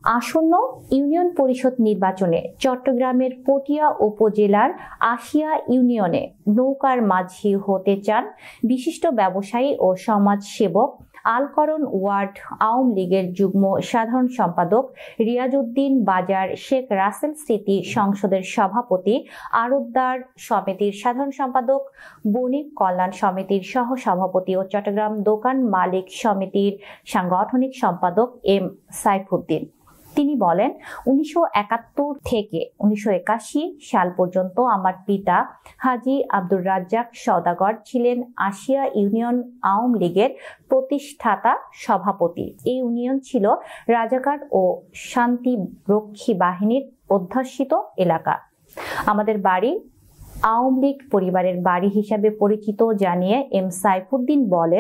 আসন্ন ইউনিয়ন পরিষদ নির্বাচনে চট্টগ্রামের পটিয়া উপজেলার আশিয়া ইউনিয়নে নৌকার মাঝি হতে চান বিশিষ্ট ব্যবসায়ী ও সমাজসেবক আলকরণ ওয়ার্ড আওয়ামী লীগের যুগ্ম সাধারণ সম্পাদক রিয়াজউদ্দিন বাজার শেখ রাসেল স্মৃতি সংসদের সভাপতি আড়তদার সমিতির সাধারণ সম্পাদক বণিক কল্যাণ সমিতির সহ সভাপতি ও চট্টগ্রাম দোকান মালিক সমিতির সাংগঠনিক সম্পাদক এম সাইফুদ্দিন। তিনি বলেন, 1971 থেকে 1981 সাল পর্যন্ত আমার পিতা হাজী আব্দুর রাজ্জাক সওদাগর ছিলেন আশিয়া ইউনিয়ন আওয়ামী লীগের প্রতিষ্ঠাতা সভাপতি। এই ইউনিয়ন ছিল রাজাকার ও শান্তিরক্ষী বাহিনীর অধ্যুষিত এলাকা। আমাদের বাড়ি আওয়ামী লীগ পরিবারের বাড়ি হিসাবে পরিচিত জানিয়ে এম সাইফুদ্দিন বলেন,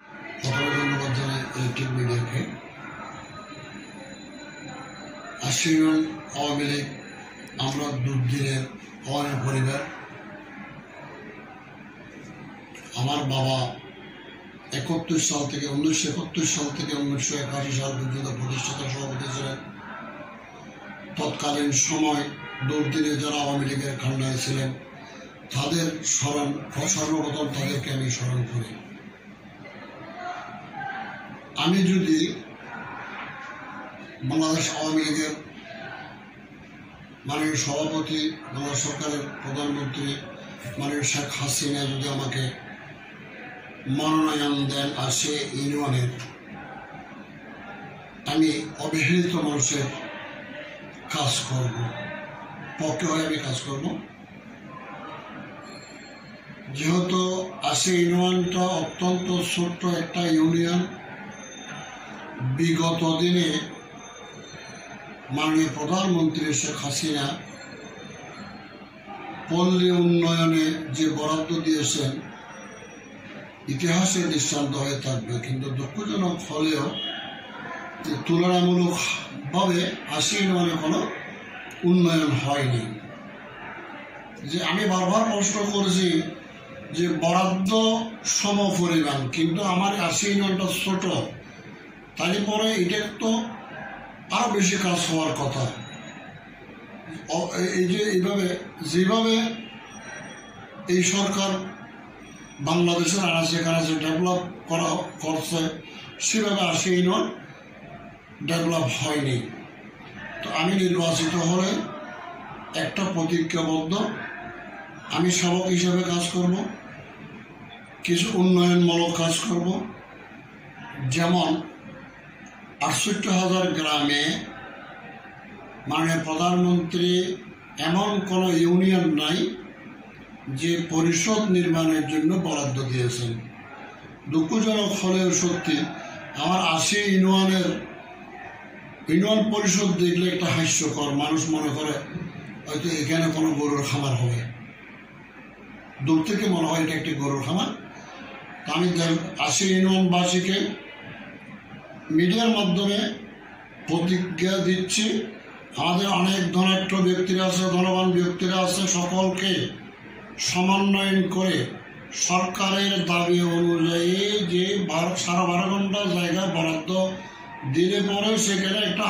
আশিয়ান আওয়ামী লীগ আমরা দুদিনের আওয়ামী পরিবার। আমার বাবা 1971 সাল থেকে 1981 সাল পর্যন্ত প্রতিষ্ঠাতা সভাপতি ছিলেন। তৎকালীন সময় দুর্দিনে যারা আওয়ামী লীগের কান্ডায় ছিলেন তাদের সর্বপ্রথম তাদেরকে আমি স্মরণ করি। আমি যদি বাংলাদেশ আওয়ামী লীগের মাননীয় সভাপতি, বাংলাদেশ সরকারের প্রধানমন্ত্রী মাননীয় শেখ হাসিনা যদি আমাকে মনোনয়ন দেন আর সে ইউনিয়নের, আমি অবহেলিত মানুষের কাজ করব, পক্ষে হয়ে আমি কাজ করব। যেহেতু আসে ইউনিয়নটা অত্যন্ত ছোট্ট একটা ইউনিয়ন, বিগত দিনে মাননীয় প্রধানমন্ত্রী শেখ হাসিনা পল্লী উন্নয়নে যে বরাদ্দ দিয়েছেন ইতিহাসে দৃষ্টান্ত হয়ে থাকবে। কিন্তু দুঃখজনক হলেও তুলনামূলকভাবে আশি ইউনিয়নে কোনো উন্নয়ন হয়নি। যে আমি বারবার প্রশ্ন করেছি যে বরাদ্দ সম পরিমাণ, কিন্তু আমার আশি ইউনিয়নটা ছোট, তাই পরে এটা তো আরো বেশি কাজ হওয়ার কথা। এই যে যেভাবে এই সরকার বাংলাদেশের আনাচে কানাচে ডেভেলপ করছে সেভাবে আসে ইউনিয়ন ডেভেলপ হয়নি। তো আমি নির্বাচিত হলে একটা প্রতিজ্ঞাবদ্ধ, আমি সেবক হিসেবে কাজ করব, কিছু উন্নয়নমূলক কাজ করব। যেমন 68,000 গ্রামে মাননীয় প্রধানমন্ত্রী এমন কোনো ইউনিয়ন নাই যে পরিষদ নির্মাণের জন্য বরাদ্দ দিয়েছেন। দুঃখজনক হলেও সত্যি, আমার আশি ইউনিয়নের ইউনিয়ন পরিষদ দেখলে একটা হাস্যকর, মানুষ মনে করে হয়তো এখানে কোনো গরুর খামার হবে, দূর থেকে মনে হয় এটা একটি গরুর খামার। আমি আশি ইউনিয়নবাসীকে মিডিয়ার মাধ্যমে প্রতিজ্ঞা দিচ্ছি, আমাদের অনেক ধনাঢ্য ব্যক্তিরা আছে, ধনবান ব্যক্তিরা আছে, সকলকে সমন্বয়ন করে সরকারের দাবি অনুযায়ী যে 12.5 ঘন্টা জায়গা বরাদ্দ দিলে পরে সেখানে একটা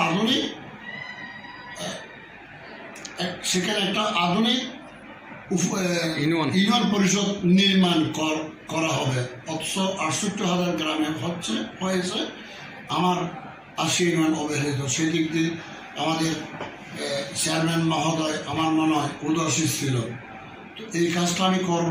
আধুনিক ইউনিয়ন পরিষদ নির্মাণ করা হবে। অথচ 68,000 গ্রামে হয়েছে, আমার আশি ইউনিয়ন অবহেলিত। সেদিক দিয়ে আমাদের চেয়ারম্যান মহোদয় আমার মনে হয় উদাসীন ছিল। তো এই কাজটা আমি করব।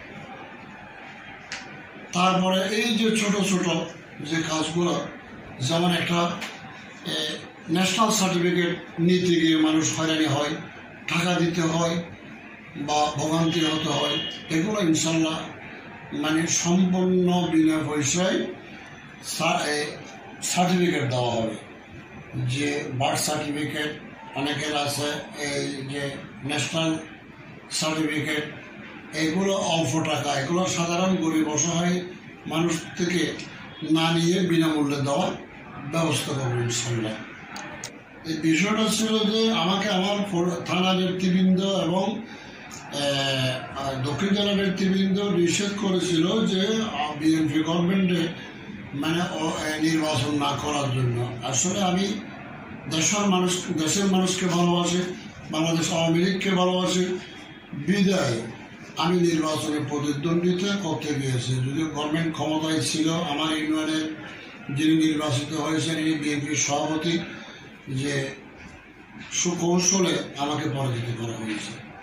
তারপরে এই যে ছোট ছোট যে কাজগুলো, যেমন একটা ন্যাশনাল সার্টিফিকেট নিতে গিয়ে মানুষ হয়রানি হয়, টাকা দিতে হয় বা ভোগান্তি হতে হয়, এগুলো ইনশাল্লাহ মানে সম্পূর্ণ বিনা পয়সায় সার্টিফিকেট দেওয়া হবে। যে বার্থ সার্টিফিকেট অনেকের আছে, এই যে ন্যাশনাল সার্টিফিকেট, এগুলো অল্প টাকা, এগুলো সাধারণ গরিব অসহায় মানুষ থেকে না নিয়ে বিনামূল্যে দেওয়ার ব্যবস্থা করবো ইনশাল্লাহ। এই বিষয়টা ছিল যে আমাকে আমার থানা নেতৃবৃন্দ এবং দক্ষিণ জেলা নেতৃবৃন্দ নিষেধ করেছিল যে বিএনপি গভর্নমেন্টে মানে নির্বাচন না করার জন্য। আসলে আমি দেশের মানুষকে ভালোবাসে, বাংলাদেশ আওয়ামী লীগকে ভালোবাসে বিদায় আমি নির্বাচনে প্রতিদ্বন্দ্বিতা করতে গিয়েছি। যদিও গভর্নমেন্ট ক্ষমতায় ছিল, আমার ইউনিয়নের যিনি নির্বাচিত হয়েছেন ইনি বিএনপির সভাপতি, যে সুকৌশলে আমাকে পরাজিত করা হয়েছে।